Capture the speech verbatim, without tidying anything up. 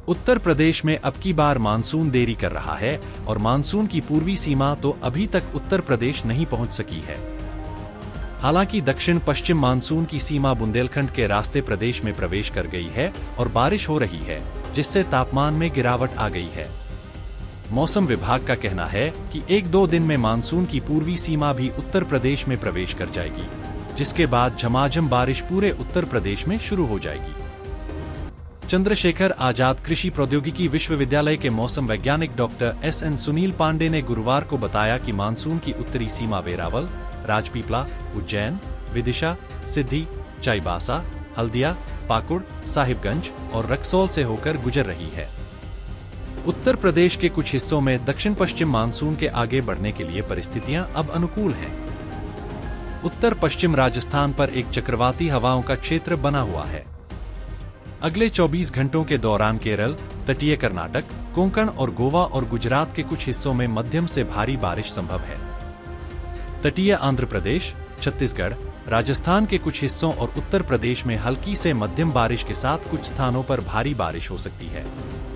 उत्तर प्रदेश में अब की बार मानसून देरी कर रहा है और मानसून की पूर्वी सीमा तो अभी तक उत्तर प्रदेश नहीं पहुंच सकी है। हालांकि दक्षिण पश्चिम मानसून की सीमा बुंदेलखंड के रास्ते प्रदेश में प्रवेश कर गई है और बारिश हो रही है, जिससे तापमान में गिरावट आ गई है। मौसम विभाग का कहना है कि एक दो दिन में मानसून की पूर्वी सीमा भी उत्तर प्रदेश में प्रवेश कर जाएगी, जिसके बाद झमाझम बारिश पूरे उत्तर प्रदेश में शुरू हो जाएगी। चंद्रशेखर आजाद कृषि प्रौद्योगिकी विश्वविद्यालय के मौसम वैज्ञानिक doctor S N Sunil Pandey ने गुरुवार को बताया कि मानसून की उत्तरी सीमा वेरावल, राजपीपला, उज्जैन, विदिशा, सिद्धि, चाईबासा, हल्दिया, पाकुड़, साहिबगंज और रक्सौल से होकर गुजर रही है। उत्तर प्रदेश के कुछ हिस्सों में दक्षिण पश्चिम मानसून के आगे बढ़ने के लिए परिस्थितियां अब अनुकूल हैं। उत्तर पश्चिम राजस्थान पर एक चक्रवाती हवाओं का क्षेत्र बना हुआ है। अगले चौबीस घंटों के दौरान केरल, तटीय कर्नाटक, कोंकण और गोवा और गुजरात के कुछ हिस्सों में मध्यम से भारी बारिश संभव है। तटीय आंध्र प्रदेश, छत्तीसगढ़, राजस्थान के कुछ हिस्सों और उत्तर प्रदेश में हल्की से मध्यम बारिश के साथ कुछ स्थानों पर भारी बारिश हो सकती है।